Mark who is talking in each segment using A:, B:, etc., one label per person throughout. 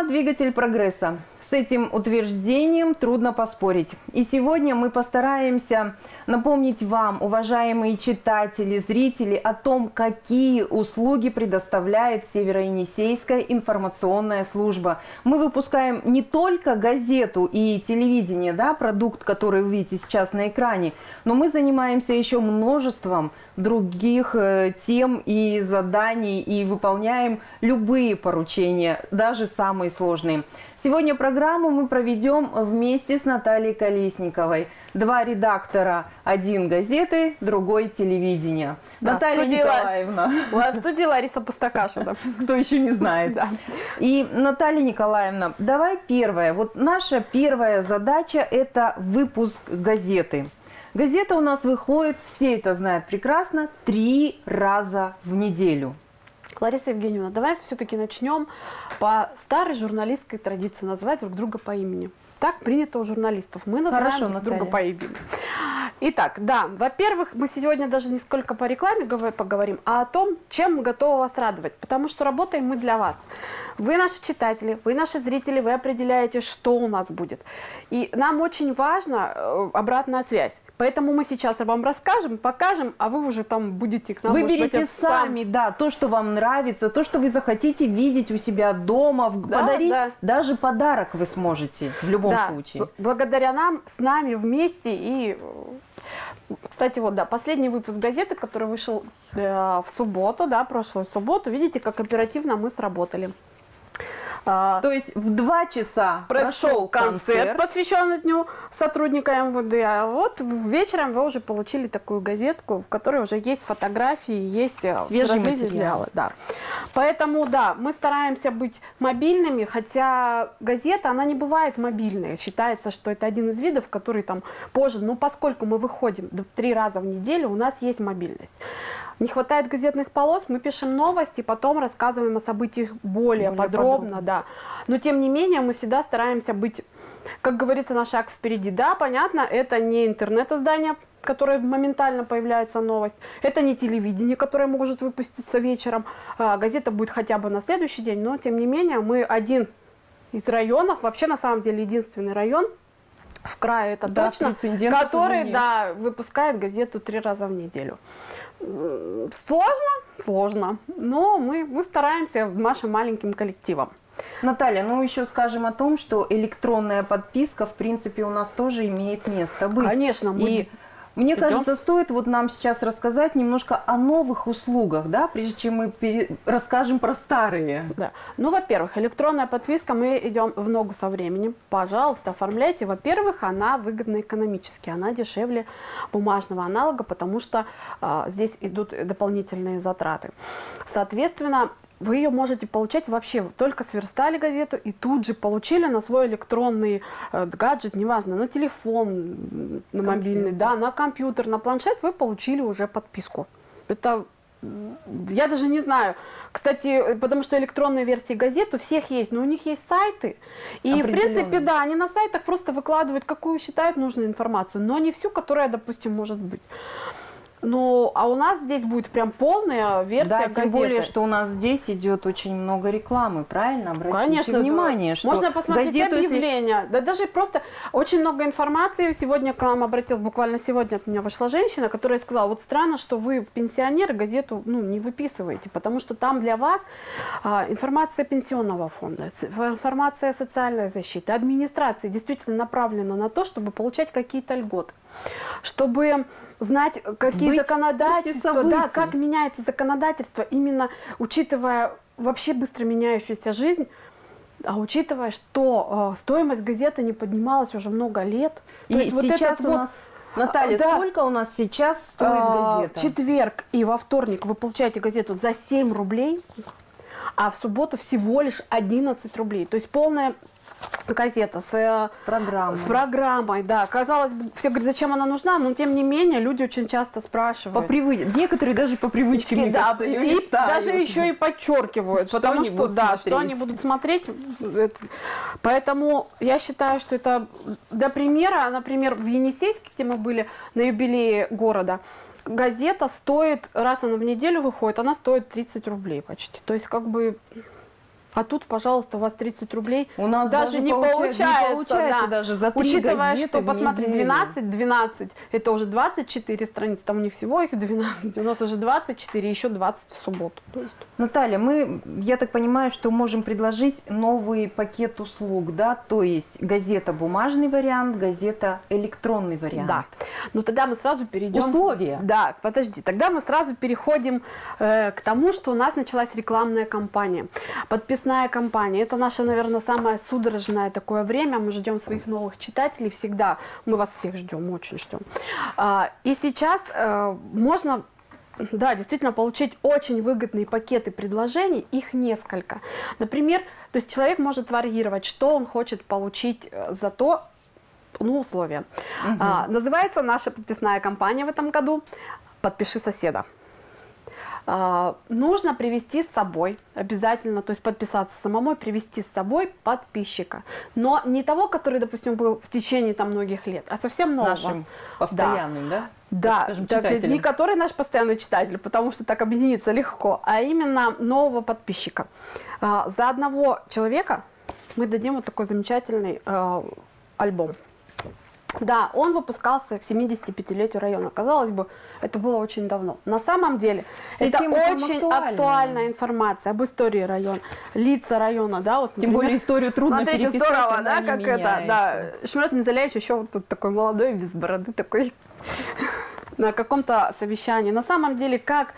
A: двигатель прогресса. С этим утверждением трудно поспорить. И сегодня мы постараемся напомнить вам, уважаемые читатели, зрители, о том, какие услуги предоставляет Северо-Енисейская информационная служба. Мы выпускаем не только газету и телевидение, да, продукт, который вы видите сейчас на экране, но мы занимаемся еще множеством других тем и заданий, и выполняем любые поручения, даже самые сложные. Сегодня программу мы проведем вместе с Натальей Колесниковой. Два редактора, один газеты, другой телевидения. Да, Наталья Николаевна.
B: В студии Лариса Пустакашина.
A: Кто еще не знает. Да. И Наталья Николаевна, давай первое. Вот наша первая задача – это выпуск газеты. Газета у нас выходит, все это знают прекрасно, 3 раза в неделю.
B: Лариса Евгеньевна, давай все-таки начнем по старой журналистской традиции называть друг друга по имени. Так принято у журналистов. Мы называем друг друга по имени. Итак, да, во-первых, мы сегодня даже не сколько по рекламе поговорим, а о том, чем мы готовы вас радовать. Потому что работаем мы для вас. Вы наши читатели, вы наши зрители, вы определяете, что у нас будет. И нам очень важна обратная связь. Поэтому мы сейчас вам расскажем, покажем, а вы уже там будете к нам.
A: Выберите сами, да, то, что вам нравится, то, что вы захотите видеть у себя дома, да, подарить. Да. Даже подарок вы сможете в любом случае. Благодаря нам, с нами вместе. И, кстати, вот, да, последний выпуск газеты, который вышел в субботу, да, прошлую субботу, видите, как оперативно мы сработали. То есть в 2 часа прошел концерт, посвященный Дню сотрудника МВД, а вот вечером вы уже получили такую газетку, в которой уже есть фотографии, есть свежие материалы. Да. Поэтому, да, мы стараемся быть мобильными, хотя газета, она не бывает мобильной. Считается, что это один из видов, который там позже, но поскольку мы выходим 3 раза в неделю, у нас есть мобильность. Не хватает газетных полос, мы пишем новости, потом рассказываем о событиях более подробно. Да. Но тем не менее мы всегда стараемся быть, как говорится, на шаг впереди. Да, понятно, это не интернет-издание, в которое моментально появляется новость, это не телевидение, которое может выпуститься вечером, газета будет хотя бы на следующий день, но тем не менее мы один из районов, вообще на самом деле единственный район в крае, это да, точно, который, да, выпускает газету 3 раза в неделю. Сложно, но мы стараемся нашим маленьким коллективом. Наталья, ну еще скажем о том, что электронная подписка, в принципе, у нас тоже имеет место быть. Конечно, мне кажется, стоит вот нам сейчас рассказать немножко о новых услугах, да, прежде чем мы расскажем про старые. Да. Ну, во-первых, электронная подписка, мы идем в ногу со временем. Пожалуйста, оформляйте. Во-первых, она выгодна экономически, она дешевле бумажного аналога, потому что здесь идут дополнительные затраты. Соответственно, вы ее можете получать вообще, только сверстали газету и тут же получили на свой электронный гаджет, неважно, на телефон, на мобильный, да, на компьютер, на планшет, вы получили уже подписку. Это, я даже не знаю, кстати, потому что электронные версии газет у всех есть, но у них есть сайты, и в принципе, да, они на сайтах просто выкладывают, какую считают нужную информацию, но не всю, которая, допустим, может быть. Ну, а у нас здесь будет прям полная версия газеты. Да, тем более, что у нас здесь идет очень много рекламы, правильно? Обратите внимание, что можно посмотреть газету, объявления. Если... Да даже просто очень много информации. Сегодня к нам обратилась, буквально сегодня от меня вышла женщина, которая сказала, вот странно, что вы, пенсионеры, газету не выписываете, потому что там для вас информация пенсионного фонда, информация социальной защиты, администрации действительно направлена на то, чтобы получать какие-то льготы. Чтобы знать, какие законодательства, да, как меняется законодательство, именно учитывая вообще быстро меняющуюся жизнь, а учитывая, что стоимость газеты не поднималась уже много лет. И вот сейчас у нас... Наталья, да, сколько у нас сейчас стоит газета? В четверг и во вторник вы получаете газету за 7 рублей, а в субботу всего лишь 11 рублей. То есть полная... газета с программой, да. Казалось бы, все говорят, зачем она нужна, но тем не менее люди очень часто спрашивают. Некоторые даже по привычке, мне кажется, и даже еще и подчеркивают, потому что, да, что они будут смотреть. Поэтому я считаю, что это для примера, например, в Енисейске, где мы были на юбилее города, газета стоит, раз она в неделю выходит, она стоит 30 рублей почти. То есть как бы...
B: А тут, пожалуйста, у вас 30 рублей.
A: У нас даже не получается
B: да.
A: Даже за 3
B: Учитывая, что, посмотри, 12, это уже 24 страницы, там у них всего их 12, у нас уже 24, еще 20 в субботу. То есть...
A: Наталья, я так понимаю, что можем предложить новый пакет услуг, да, то есть газета бумажный вариант, газета электронный вариант.
B: Да, ну тогда мы сразу перейдем...
A: Условия.
B: Да, подожди, тогда мы сразу переходим к тому, что у нас началась рекламная кампания. Подписная кампания. Это наше, наверное, самое судорожное такое время. Мы ждем своих новых читателей всегда. Мы вас всех ждем, очень ждем. И сейчас можно, да, действительно получить очень выгодные пакеты предложений. Их несколько. Например, то есть человек может варьировать, что он хочет получить за то, ну, условия. Называется наша подписная кампания в этом году «Подпиши соседа». Нужно привести с собой обязательно, то есть подписаться самому и привести с собой подписчика. Но не того, который, допустим, был в течение там многих лет, а совсем нового.
A: Нашим постоянным, да?
B: Да, не который наш постоянный читатель, потому что так объединиться легко, а именно нового подписчика. За одного человека мы дадим вот такой замечательный альбом. Да, он выпускался к 75-летию района. Казалось бы, это было очень давно. На самом деле, это очень актуальная информация об истории района, лица района, да, вот.
A: Тем более историю трудно
B: переписать. Смотрите, здорово, да, как
A: меняется.
B: это, да. Шмират Мизаляевич еще вот тут такой молодой, без бороды, такой на каком-то совещании. На самом деле, как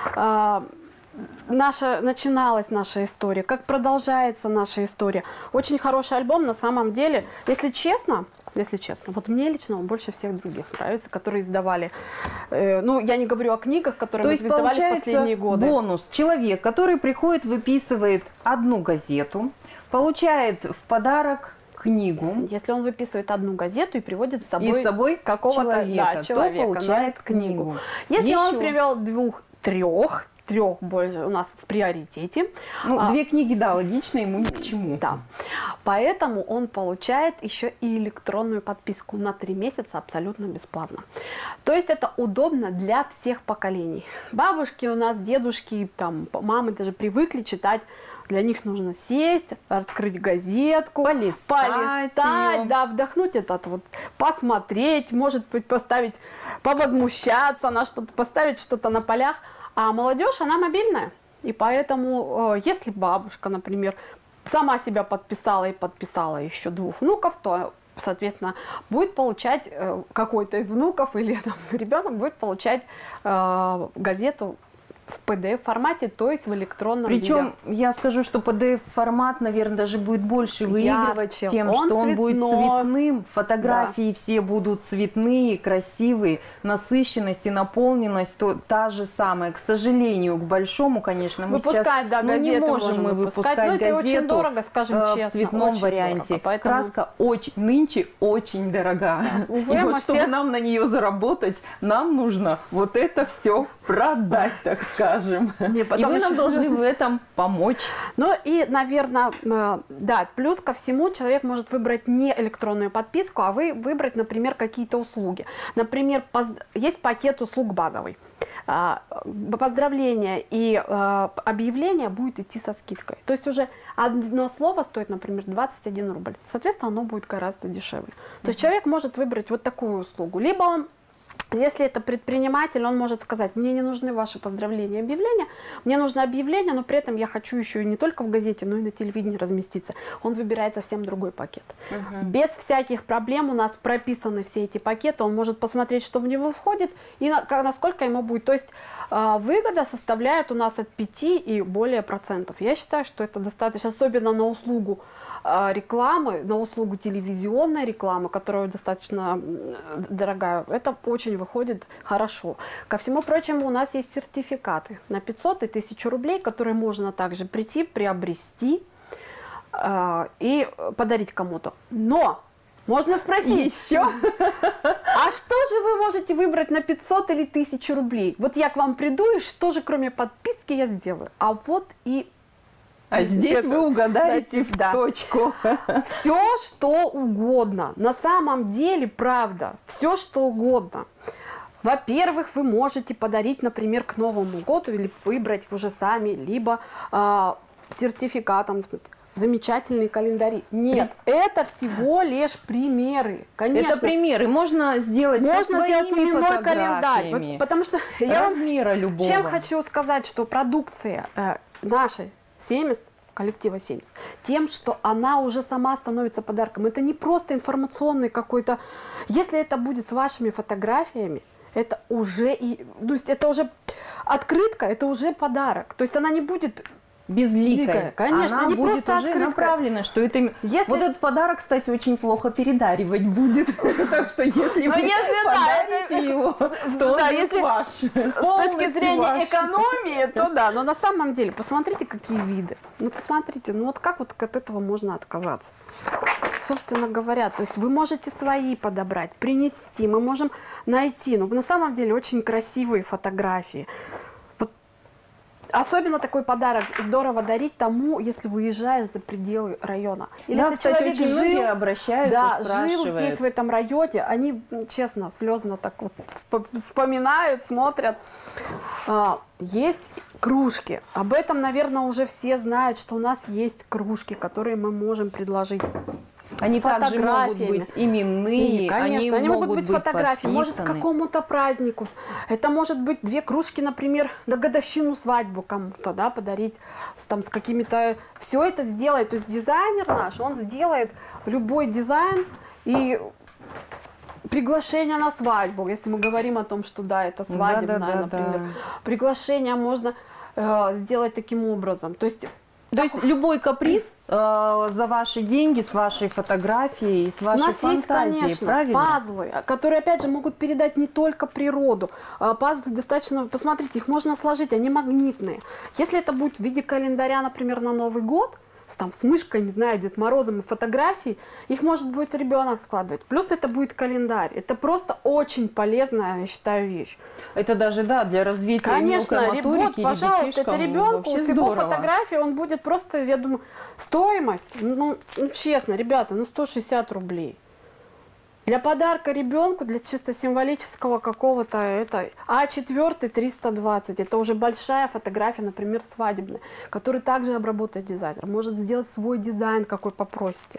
B: начиналась наша история, как продолжается наша история. Очень хороший альбом, на самом деле, если честно, вот мне лично он больше всех других нравится, которые издавали. Ну, я не говорю о книгах, которые мы издавали в последние годы.
A: Бонус. Человек, который приходит, выписывает одну газету, получает в подарок книгу.
B: Если он выписывает одну газету и приводит с собой какого-то человека,
A: получает книгу.
B: Если он привел трех больше у нас в приоритете.
A: Ну, 2 книги, да, логично, ему ни к чему.
B: Да. Поэтому он получает еще и электронную подписку на 3 месяца абсолютно бесплатно. То есть это удобно для всех поколений. Бабушки у нас, дедушки, там, мамы даже привыкли читать. Для них нужно сесть, раскрыть газетку, полистать, да, вдохнуть этот вот, посмотреть, может быть, поставить, повозмущаться на что-то, поставить что-то на полях. А молодежь, она мобильная. И поэтому, если бабушка, например, сама себя подписала и подписала еще 2 внуков, то, соответственно, будет получать какой-то из внуков или там, ребенок будет получать газету в PDF-формате, то есть в электронном виде.
A: Причем я скажу, что PDF-формат, наверное, даже будет больше выигрывать тем, что он будет цветным, фотографии все будут цветные, красивые, насыщенность и наполненность та же самая. К сожалению, к большому, конечно, мы
B: выпускать,
A: сейчас не можем мы выпускать газету,
B: это очень дорого, скажем честно,
A: в цветном варианте.
B: Дорого, поэтому...
A: Краска нынче очень дорога.
B: Да. Увы,
A: и вот, чтобы нам на нее заработать, нам нужно вот это все продать, так скажем. И вы нам должны в этом помочь.
B: Ну и, наверное, да, плюс ко всему человек может выбрать не электронную подписку, а выбрать, например, какие-то услуги. Например, есть пакет услуг базовый. Поздравления и объявления будет идти со скидкой. То есть уже одно слово стоит, например, 21 рубль. Соответственно, оно будет гораздо дешевле. То есть человек может выбрать вот такую услугу. Либо он, если это предприниматель, он может сказать: мне не нужны ваши поздравления и объявления, мне нужно объявление, но при этом я хочу еще и не только в газете, но и на телевидении разместиться. Он выбирает совсем другой пакет. Без всяких проблем у нас прописаны все эти пакеты, он может посмотреть, что в него входит и насколько ему будет. То есть выгода составляет у нас от 5 и более процентов. Я считаю, что это достаточно, особенно на услугу рекламы, на услугу телевизионной рекламы, которая достаточно дорогая, это очень выходит хорошо. Ко всему прочему, у нас есть сертификаты на 500 и 1000 рублей, которые можно также прийти, приобрести и подарить кому-то. Но можно спросить еще, а что же вы можете выбрать на 500 или 1000 рублей? Вот я к вам приду, и что же кроме подписки я сделаю? А вот и...
A: А здесь вы угадаете в точку.
B: Все, что угодно. На самом деле, правда, все, что угодно. Во-первых, вы можете подарить, например, к Новому году или выбрать уже сами, либо сертификатом, замечательные календари. Нет, это всего лишь примеры. Конечно.
A: Это примеры. Можно сделать
B: именной календарь. Потому что я
A: размера любого.
B: Чем хочу сказать, что продукция нашей «Семис», коллектива «Семис», тем, что она уже сама становится подарком. Это не просто информационный какой-то... Если это будет с вашими фотографиями, это уже, то есть это уже открытка, это уже подарок. То есть она не будет...
A: Безликая.
B: Конечно,
A: она
B: не
A: будет
B: просто
A: уже направлена, что это... Вот этот подарок, кстати, очень плохо передаривать будет. Так что если вы подарите его, то он ваш.
B: С точки зрения экономии, то да. Но на самом деле, посмотрите, какие виды. Ну, посмотрите, ну вот как вот от этого можно отказаться? Собственно говоря, то есть вы можете свои подобрать, принести, мы можем найти. Но на самом деле очень красивые фотографии. Особенно такой подарок здорово дарить тому, если выезжаешь за пределы района. Или
A: да,
B: если
A: кстати,
B: человек
A: жил, обращаются,
B: жил здесь, в этом районе, они, честно, слезно так вот вспоминают, смотрят. Есть кружки. Об этом, наверное, уже все знают, что у нас есть кружки, которые мы можем предложить.
A: Они также могут быть именные,
B: конечно, они могут быть фотографии, может, к какому-то празднику. Это может быть 2 кружки, например, на годовщину свадьбу кому-то, да, подарить с какими-то... Все это сделает, то есть дизайнер наш, он сделает любой дизайн и приглашение на свадьбу, если мы говорим о том, что да, это свадебное, например. Да. Приглашение можно сделать таким образом. То есть
A: любой каприз за ваши деньги, с вашей фотографией, с вашей фантазией. У нас есть, конечно,
B: правильно? Пазлы, которые, опять же, могут передать не только природу. Пазлы достаточно, посмотрите, их можно сложить, они магнитные. Если это будет в виде календаря, например, на Новый год, с мышкой, не знаю, Дед Морозом и фотографий, их может будет ребенок складывать. Плюс это будет календарь. Это просто очень полезная, я считаю, вещь.
A: Это даже, да, для развития
B: конечно, вот, пожалуйста, это ребенку с его фотографией, он будет просто, я думаю, стоимость, ну честно, ребята, 160 рублей. Для подарка ребенку, для чисто символического какого-то, это А4 320. Это уже большая фотография, например, свадебная, которую также обработает дизайнер. Может сделать свой дизайн, какой попросите.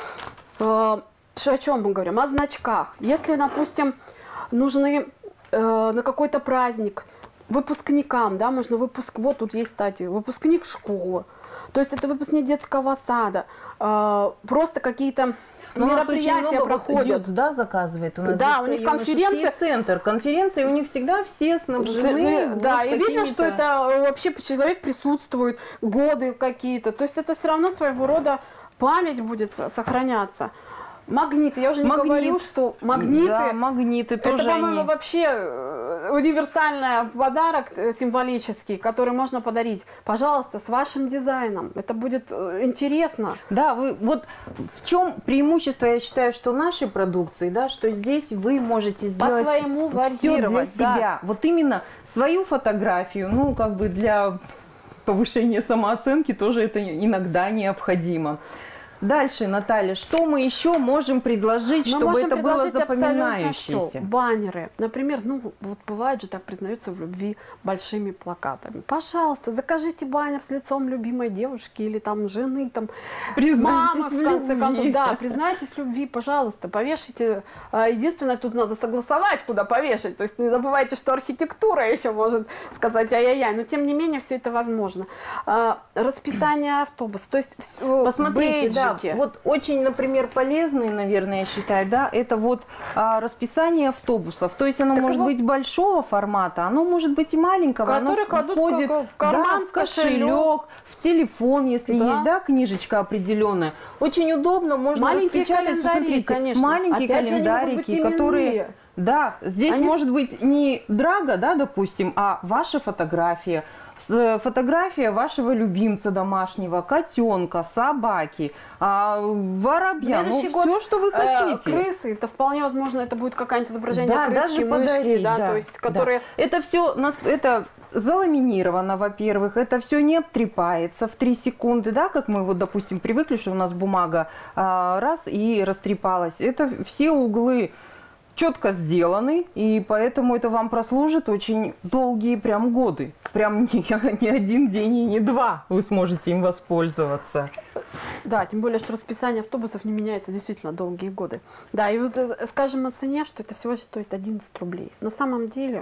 B: О чем мы говорим? О значках. Если, допустим, нужны на какой-то праздник выпускникам, да, можно вот тут есть, кстати, выпускник школы. То есть это выпускник детского сада. Просто какие-то... мероприятия проходят.
A: Да, заказывает. У нас
B: да, у них конференция.
A: Центр. Конференции у них всегда все снабжены.
B: Да, и видно, что это вообще человек присутствует, годы какие-то. То есть это все равно своего рода память будет сохраняться. Магниты, я уже не говорю, что магниты,
A: да, магниты тоже
B: это, по-моему, вообще универсальный подарок символический, который можно подарить. Пожалуйста, с вашим дизайном. Это будет интересно.
A: Да, вот в чем преимущество, я считаю, что нашей продукции, да, что здесь вы можете сделать
B: по-своему
A: варьировать для себя. Да. Вот именно свою фотографию, ну, как бы для повышения самооценки тоже это иногда необходимо. Дальше, Наталья, что мы еще можем предложить, чтобы это было запоминающееся?
B: Баннеры. Например, вот бывает же, так признаются в любви большими плакатами. Пожалуйста, закажите баннер с лицом любимой девушки или там жены, там мамы, в конце концов. Да, признайтесь в любви, пожалуйста, повешайте. Единственное, тут надо согласовать, куда повешать. То есть не забывайте, что архитектура еще может сказать ай-яй-яй. Но тем не менее, все это возможно. Расписание автобуса. То есть
A: посмотрите, да. Вот очень, например, полезный, наверное, я считаю, да, это вот расписание автобусов. То есть оно может быть большого формата, оно может быть и маленького.
B: Которые входит в карман,
A: в кошелек, в телефон, если есть, да, книжечка определенная. Очень удобно, можно
B: маленькие
A: распечатать,
B: календари, конечно.
A: Маленькие календарики, которые... Да, здесь может быть не драга, да, допустим, а ваша фотография. Фотография вашего любимца домашнего, котенка, собаки, воробья, все, что вы хотите.
B: Крысы, это вполне возможно, это будет какое-нибудь изображение крыски, мышки, да, то есть, которые...
A: Да. Это все, это заламинировано, во-первых, это все не обтрепается в 3 секунды, да, как мы вот, допустим, привыкли, что у нас бумага раз и растрепалась. Это все углы
C: четко сделаны, и поэтому это вам прослужит очень долгие прям годы. Прям не один день и не два вы сможете им воспользоваться.
B: Да, тем более, что расписание автобусов не меняется действительно долгие годы. Да, и вот скажем о цене, что это всего стоит 11 рублей. На самом деле,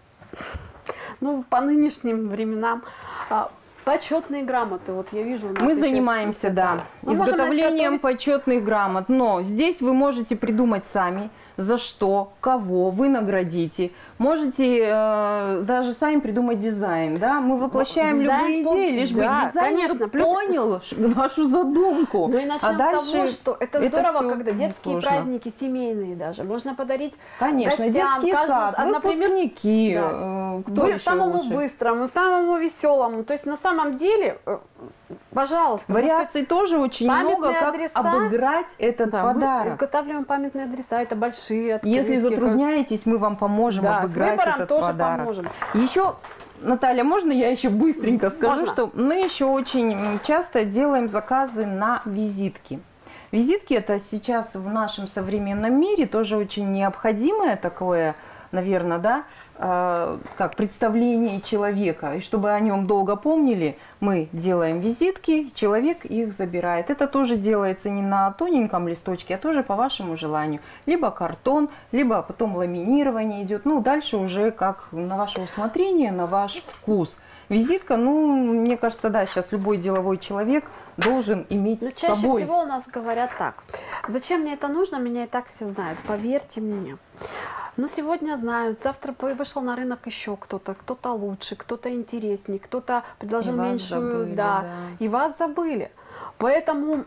B: ну по нынешним временам, почетные грамоты, вот я вижу.
C: Мы занимаемся, изготовлением почетных грамот, но здесь вы можете придумать сами, за что, кого вы наградите. Можете даже сами придумать дизайн, да? Мы воплощаем любые идеи, лишь бы дизайнер понял вашу задумку.
B: Ну и начнем с того, что это здорово, когда детские праздники, семейные даже, можно подарить
C: гостям, детский сад, выпускники,
B: кто еще самому быстрому, самому веселому. То есть на самом деле, пожалуйста.
C: Вариаций тоже очень много, как обыграть этот подарок.
B: Мы изготавливаем памятные адреса, это большие открытки.
C: Если затрудняетесь, мы вам поможем обыграть этот тоже подарок. Поможем. Еще, Наталья, можно я еще быстренько скажу, что мы еще очень часто делаем заказы на визитки. Визитки это сейчас в нашем современном мире тоже очень необходимое такое, наверное, да, как представление человека. И чтобы о нем долго помнили, мы делаем визитки, человек их забирает. Это тоже делается не на тоненьком листочке, а тоже по вашему желанию. Либо картон, либо потом ламинирование идет. Ну, дальше уже как на ваше усмотрение, на ваш вкус. Визитка, ну, мне кажется, да, сейчас любой деловой человек должен иметь с собой.
B: Чаще всего у нас говорят так. Зачем мне это нужно? Меня и так все знают. Поверьте мне. Но сегодня знают, завтра вышел на рынок еще кто-то лучше, кто-то интереснее, кто-то предложил меньшую,
C: забыли,
B: и вас забыли. Поэтому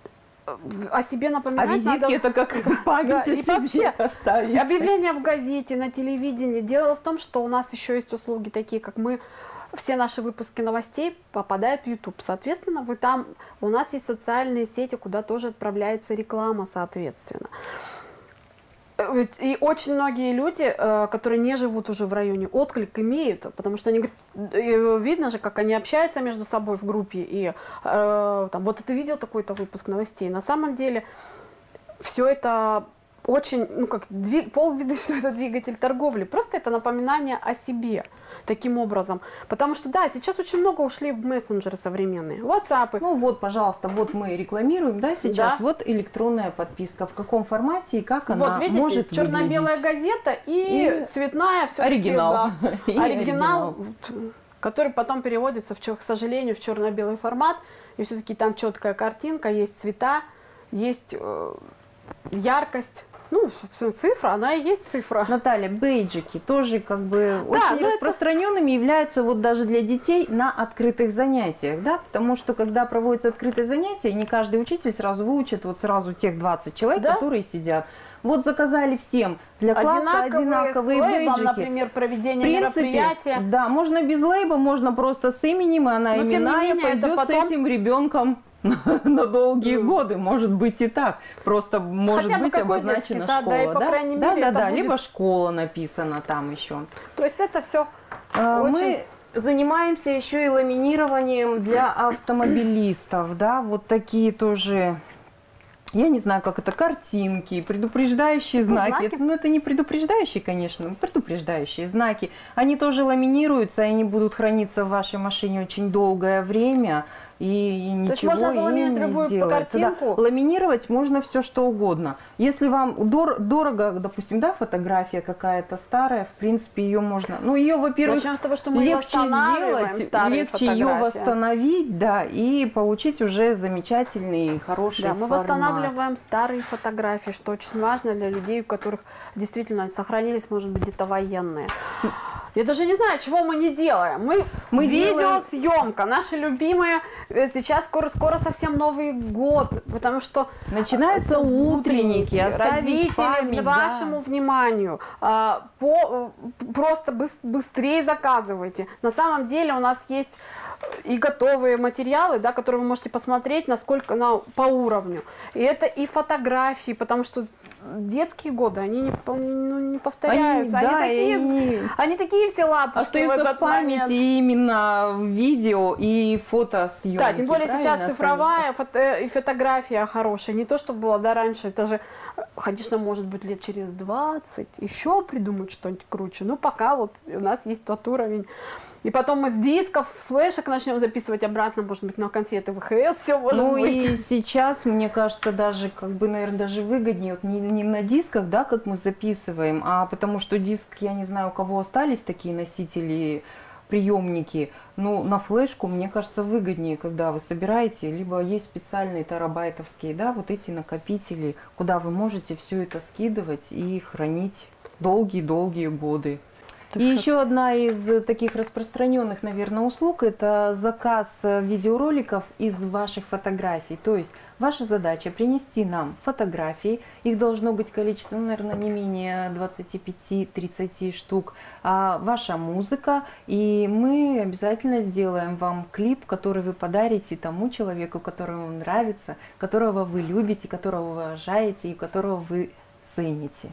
B: о себе напоминать
C: надо. А визитки это как память о себе
B: вообще
C: оставить.
B: Объявления в газете, на телевидении. Дело в том, что у нас еще есть услуги такие, как все наши выпуски новостей попадают в YouTube. Соответственно, у нас есть социальные сети, куда тоже отправляется реклама, соответственно. И очень многие люди, которые не живут уже в районе, отклик имеют, потому что они говорят, видно же, как они общаются между собой в группе, и вот ты видел такой-то выпуск новостей. На самом деле все это очень, полбеды, что это двигатель торговли, просто это напоминание о себе таким образом. Потому что, да, сейчас очень много ушли в мессенджеры современные, WhatsApp.
C: Ну вот, пожалуйста, вот мы рекламируем, да, сейчас, вот электронная подписка, в каком формате и как она может выглядеть. Вот видите,
B: черно-белая газета и цветная, все-таки,
C: оригинал.
B: Оригинал, который потом переводится, к сожалению, в черно-белый формат, и все-таки там четкая картинка, есть цвета, есть яркость. Ну, цифра, она и есть цифра.
C: Наталья, бейджики тоже как бы очень распространенными являются вот даже для детей на открытых занятиях, да, потому что когда проводятся открытые занятия, не каждый учитель сразу выучит вот сразу тех 20 человек, которые сидят. Вот заказали всем для класса одинаковые бейджики.
B: Например, проведение мероприятия.
C: Да, можно без лейба, можно просто с именем, и она именная пойдет с этим ребенком на долгие годы, может быть и так. Просто может быть обозначена школа. Да, либо школа написана там еще.
B: То есть это все
C: мы занимаемся еще и ламинированием для автомобилистов, да, вот такие тоже. Я не знаю, как это, картинки, предупреждающие знаки. Ну, это не предупреждающие, конечно, предупреждающие знаки. Они тоже ламинируются, и они будут храниться в вашей машине очень долгое время. И ничего
B: можно заламинировать любую
C: сделается.
B: картинку?
C: Да. Ламинировать можно все что угодно. Если вам дорого, допустим, да, фотография какая-то старая, в принципе, ее можно... Ну, ее, во-первых, легче сделать, легче ее восстановить, да, и получить уже замечательный, хороший формат.
B: Мы восстанавливаем старые фотографии, что очень важно для людей, у которых действительно сохранились, может быть, где-то военные. Я даже не знаю, чего мы не делаем. Мы видеосъемка, наши любимые. Сейчас скоро совсем Новый год, потому что
C: начинаются утренники.
B: Родители, вашему вниманию, просто быстрее заказывайте. На самом деле у нас есть и готовые материалы, да, которые вы можете посмотреть, насколько по уровню. И это и фотографии, потому что детские годы, они не повторяются. Они такие все лапушки
C: остаются в этот памяти момент. Именно видео и фотосъемки.
B: Да, тем более сейчас цифровая и фотография хорошая. Не то, что было раньше. Это же, конечно, может быть, лет через 20 еще придумать что-нибудь круче. Но пока вот у нас есть тот уровень. И потом мы с дисков, с флешек начнем записывать обратно, может быть, на консерты ВХС, все может быть.
C: И сейчас, мне кажется, даже, наверное, даже выгоднее, вот не на дисках, да, как мы записываем, а потому что диск, я не знаю, у кого остались такие носители, приемники, но на флешку, мне кажется, выгоднее, когда вы собираете, либо есть специальные терабайтовские, да, вот эти накопители, куда вы можете все это скидывать и хранить долгие-долгие годы. И еще одна из таких распространенных, наверное, услуг – это заказ видеороликов из ваших фотографий. То есть ваша задача принести нам фотографии, их должно быть количество, наверное, не менее 25-30 штук, ваша музыка, и мы обязательно сделаем вам клип, который вы подарите тому человеку, которому вам нравится, которого вы любите, которого вы уважаете и которого вы цените.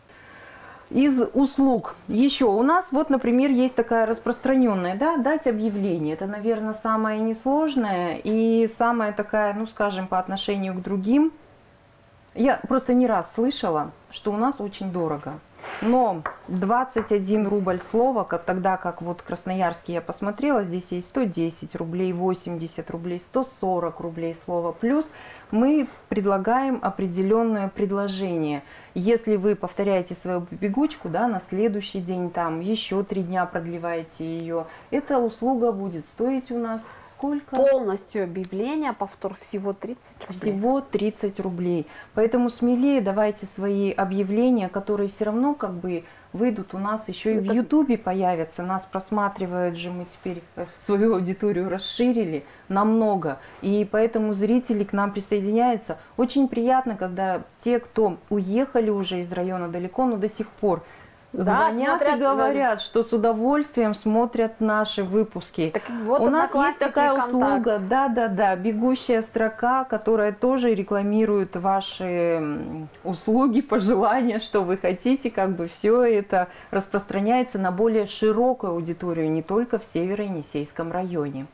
C: Из услуг еще у нас, вот, например, есть такая распространенная, да, дать объявление. Это, наверное, самое несложное и самая такая, ну, скажем, по отношению к другим. Я просто не раз слышала, что у нас очень дорого. Но 21 рубль слово, тогда как вот в Красноярске я посмотрела, здесь есть 110 рублей, 80 рублей, 140 рублей слово. Плюс мы предлагаем определенное предложение. Если вы повторяете свою побегучку, да, на следующий день, там еще 3 дня продлеваете ее, эта услуга будет стоить у нас сколько?
B: Полностью объявление, повтор всего 30 рублей.
C: Всего 30 рублей. Поэтому смелее давайте свои объявления, которые все равно как бы выйдут у нас еще и в Ютубе появятся. Нас просматривают же, мы теперь свою аудиторию расширили намного. И поэтому зрители к нам присоединяются. Очень приятно, когда те, кто уехали уже из района далеко, но до сих пор звонят и говорят, что с удовольствием смотрят наши выпуски.
B: Так вот,
C: у нас есть такая услуга, да, бегущая строка, которая тоже рекламирует ваши услуги, пожелания, что вы хотите, как бы все это распространяется на более широкую аудиторию, не только в Северо-Енисейском районе.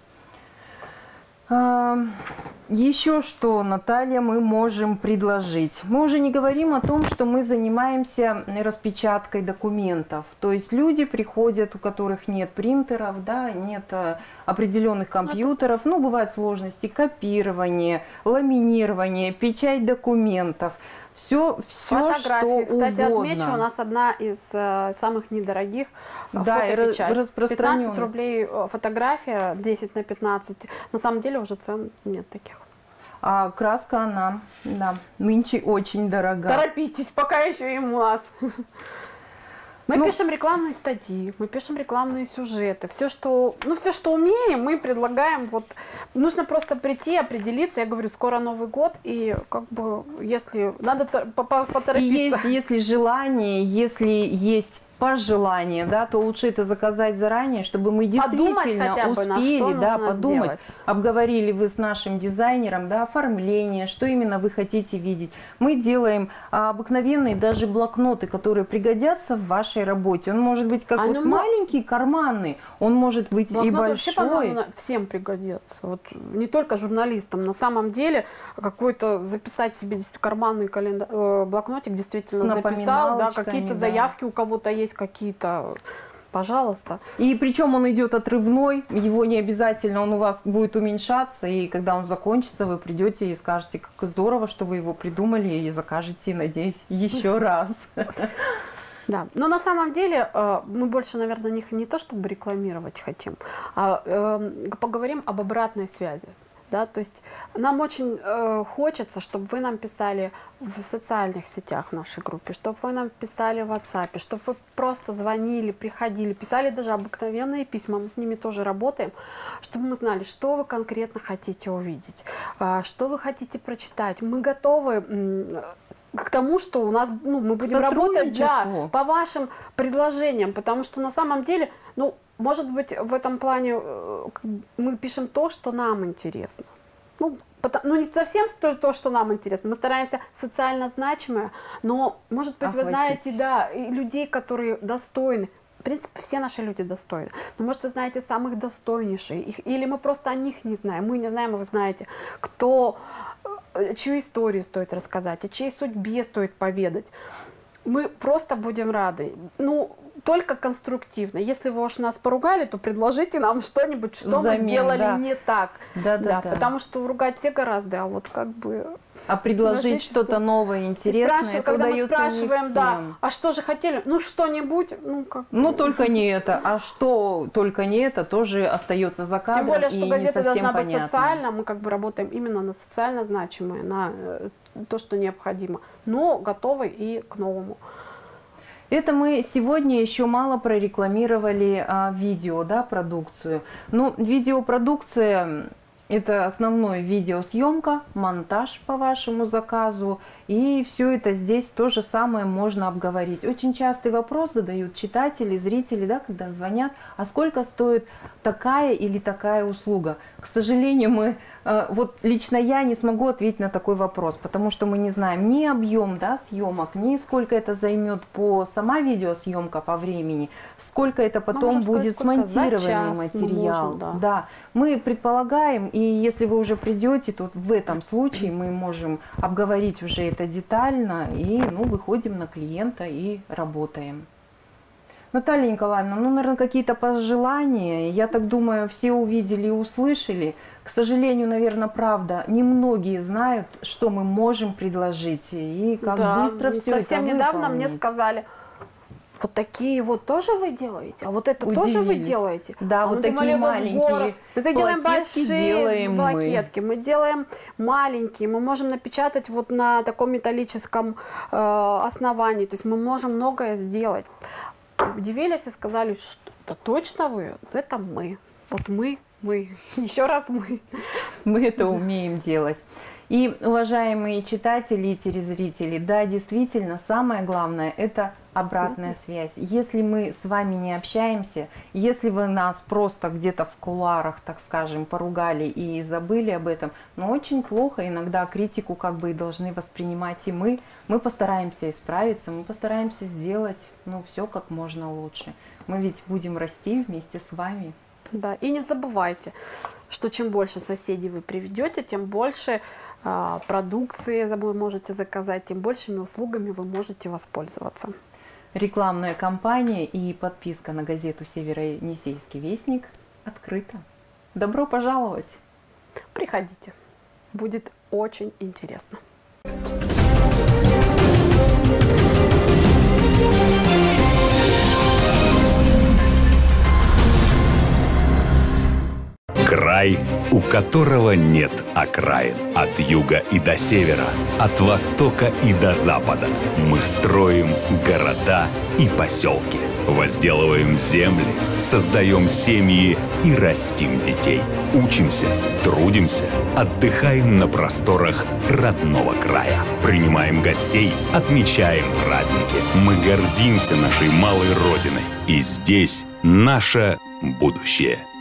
C: Еще что, Наталья, мы можем предложить? Мы уже не говорим о том, что мы занимаемся распечаткой документов. То есть люди приходят, у которых нет принтеров, да, нет определенных компьютеров. Ну, бывают сложности копирования, ламинирования, печать документов. Все,
B: фотографии.
C: Что
B: Кстати,
C: угодно.
B: отмечу, у нас одна из самых недорогих,
C: да,
B: фотопечать. 15 рублей фотография, 10 на 15. На самом деле уже цен нет таких.
C: А краска, она, да, нынче очень дорога.
B: Торопитесь, пока еще и у нас. Мы пишем рекламные статьи, мы пишем рекламные сюжеты. Все, что умеем, мы предлагаем. Вот, нужно просто прийти, определиться. Я говорю, скоро Новый год, и как бы, если надо поторопиться.
C: И если желание, если есть пожелание, да, то лучше это заказать заранее, чтобы мы действительно успели, да, подумать, обговорили вы с нашим дизайнером, да, оформление, что именно вы хотите видеть. Мы делаем обыкновенные даже блокноты, которые пригодятся в вашей работе. Он может быть как вот маленький, карманный, он может быть и большой.
B: Вообще, по-моему, всем пригодится. Вот, не только журналистам. На самом деле, какой-то записать себе карманный блокнотик действительно записал, да, какие-то заявки у кого-то есть, какие-то, пожалуйста.
C: И причем он идет отрывной, его не обязательно, он у вас будет уменьшаться, и когда он закончится, вы придете и скажете, как здорово, что вы его придумали, и закажете, надеюсь, еще раз.
B: Да, но на самом деле мы больше, наверное, не то чтобы рекламировать хотим, а поговорим об обратной связи. Да, то есть нам очень хочется, чтобы вы нам писали в социальных сетях в нашей группе, чтобы вы нам писали в WhatsApp, чтобы вы просто звонили, приходили, писали даже обыкновенные письма, мы с ними тоже работаем, чтобы мы знали, что вы конкретно хотите увидеть, что вы хотите прочитать. Мы готовы к тому, что у нас, мы будем работать, да, по вашим предложениям, потому что на самом деле, может быть, в этом плане мы пишем то, что нам интересно. Ну, не совсем то, что нам интересно. Мы стараемся социально значимое, но, может быть, вы знаете, да, и людей, которые достойны. В принципе, все наши люди достойны. Но, может, вы знаете самых достойнейших. Или мы просто о них не знаем. Мы не знаем, вы знаете, чью историю стоит рассказать, о чьей судьбе стоит поведать. Мы просто будем рады. Ну, только конструктивно. Если вы уж нас поругали, то предложите нам что-нибудь, что мы сделали не так. Да. Потому что ругать все гораздо, а вот как бы...
C: А предложить что-то новое, интересное,
B: когда мы спрашиваем, а что же хотели? Ну, что-нибудь,
C: Ну, только не это. А что только не это, тоже остается за кадром.
B: Тем более, что газета должна быть социальна. Мы как бы работаем именно на социально значимое, на то, что необходимо. Но готовы и к новому.
C: Это мы сегодня еще мало прорекламировали видео, да, продукцию. Но видеопродукция – это основной видеосъемка, монтаж по вашему заказу. И все это здесь то же самое можно обговорить. Очень частый вопрос задают читатели, зрители, да, когда звонят, а сколько стоит такая или такая услуга? К сожалению, вот лично я не смогу ответить на такой вопрос, потому что мы не знаем ни объем, да, съемок, ни сколько это займет сама видеосъемка по времени, сколько это потом будет смонтированный материал. Да, мы предполагаем, и если вы уже придете, то в этом случае мы можем обговорить уже это детально и выходим на клиента и работаем. Наталья Николаевна, наверное, какие-то пожелания. Я так думаю, все увидели и услышали. К сожалению, наверное, правда, немногие знают, что мы можем предложить и как быстро все это
B: совсем недавно мне сказали: вот такие вот тоже вы делаете? А вот это тоже вы делаете?
C: Да, вот такие маленькие.
B: Мы делаем большие плакетки, мы делаем маленькие, мы можем напечатать вот на таком металлическом основании, то есть мы можем многое сделать. Удивились и сказали, что это точно вы? Это мы. Вот мы, еще раз мы.
C: Мы это умеем делать. И, уважаемые читатели и телезрители, да, действительно, самое главное – это обратная связь. Если мы с вами не общаемся, если вы нас просто где-то в кулуарах, так скажем, поругали и забыли об этом, но очень плохо, иногда критику как бы и должны воспринимать и мы постараемся исправиться, мы постараемся сделать, все как можно лучше. Мы ведь будем расти вместе с вами.
B: Да, и не забывайте, что чем больше соседей вы приведете, тем больше продукции вы можете заказать, тем большими услугами вы можете воспользоваться.
C: Рекламная кампания и подписка на газету «Северо-Енисейский вестник» открыта. Добро пожаловать!
B: Приходите, будет очень интересно.
D: Край, у которого нет окраин. От юга и до севера, от востока и до запада. Мы строим города и поселки, возделываем земли, создаем семьи и растим детей. Учимся, трудимся, отдыхаем на просторах родного края. Принимаем гостей, отмечаем праздники. Мы гордимся нашей малой родиной. И здесь наше будущее.